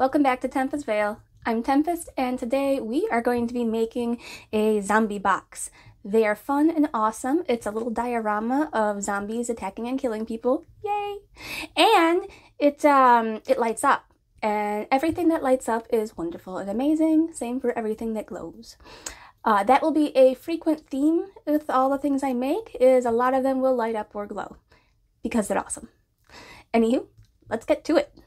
Welcome back to Tempest Vale. I'm Tempest, and today we are going to be making a zombie box. They are fun and awesome. It's a little diorama of zombies attacking and killing people. Yay! And it lights up. And everything that lights up is wonderful and amazing. Same for everything that glows. That will be a frequent theme with all the things I make, is a lot of them will light up or glow. Because they're awesome. Anywho, let's get to it.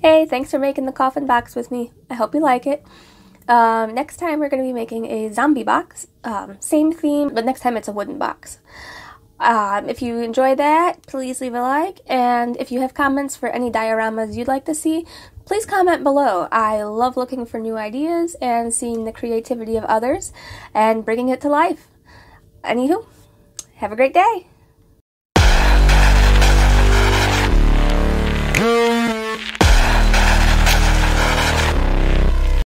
Hey, thanks for making the coffin box with me. I hope you like it. Next time we're going to be making a zombie box. Same theme, but next time it's a wooden box. If you enjoy that, please leave a like, and if you have comments for any dioramas you'd like to see, please comment below. I love looking for new ideas and seeing the creativity of others and bringing it to life. Anywho, have a great day!